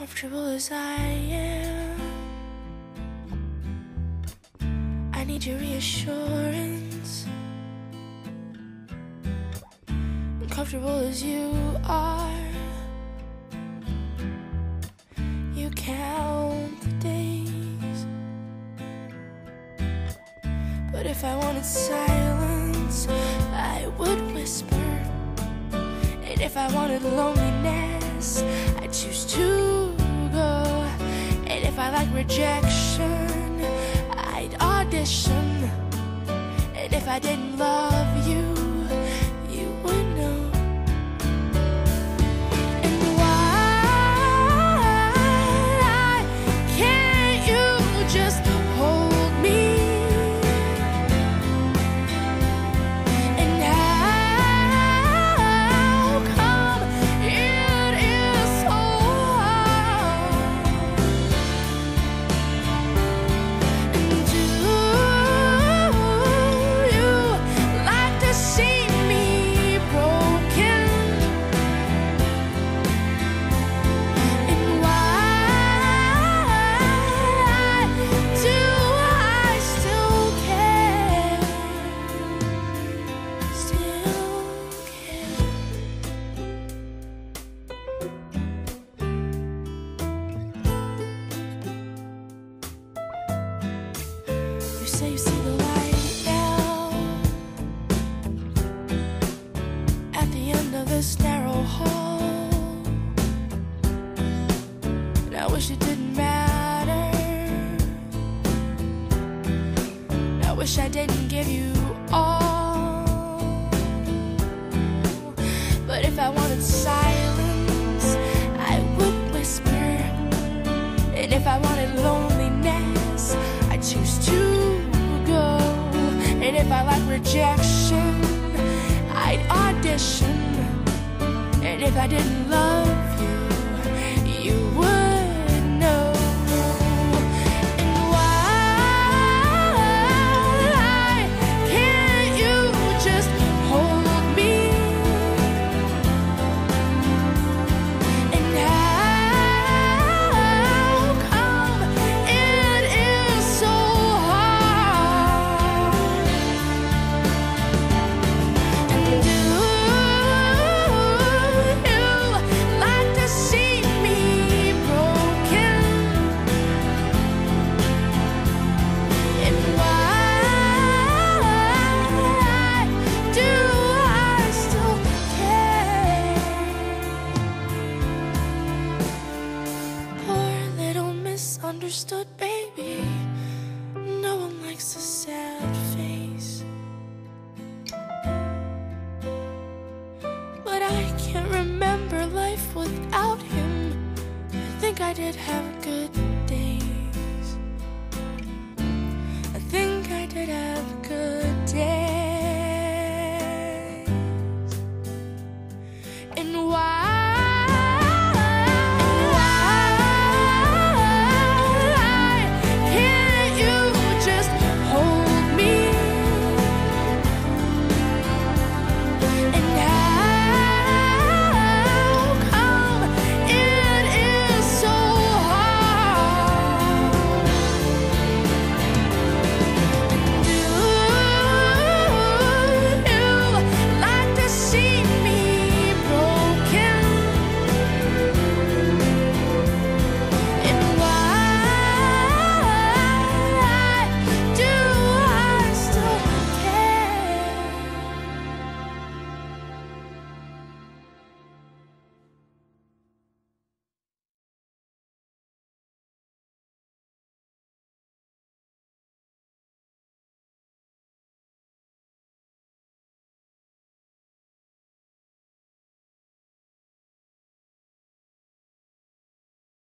comfortable as I am, I need your reassurance. Comfortable as you are, you count the days. But if I wanted silence, I would whisper. And if I wanted loneliness, I'd choose to go. And if I like rejection, I'd audition. And if I didn't love you, you would know. And why can't you just hold me? And how come it is so hard? And do you like to see me broken? And why do I still care? Still care. You say you see the light now at the end of this narrow hall. And I wish it didn't matter. I wish I didn't give you all. But if I wanted silence, I would whisper. And if I wanted loneliness, I choose to go. And if I like rejection, I'd audition. And if I didn't love you, you would know. And why can't you just hold me? And how come it is so hard? And do you like to see me broken? And why do I still care? Poor little misunderstood baby. No one likes a sad face. But I can't remember life without him. I think I did have a good